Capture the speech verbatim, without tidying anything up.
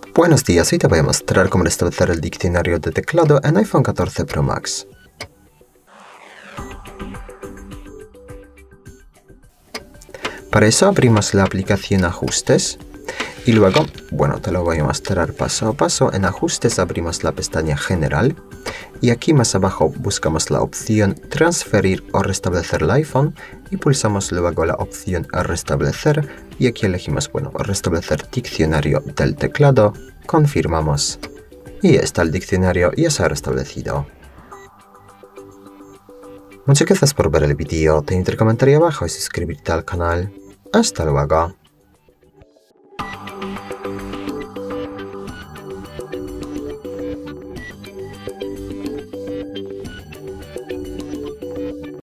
Buenos días, hoy te voy a mostrar cómo restablecer el diccionario de teclado en iPhone catorce Pro Max. Para eso abrimos la aplicación Ajustes y luego, bueno, te lo voy a mostrar paso a paso. En Ajustes abrimos la pestaña General y aquí más abajo buscamos la opción Transferir o restablecer el iPhone y pulsamos luego la opción Restablecer y aquí elegimos, bueno, restablecer diccionario del teclado, confirmamos y ya está, el diccionario ya se ha restablecido. Muchas gracias por ver el vídeo, te invito a comentar ahí abajo y suscribirte al canal. Hasta luego.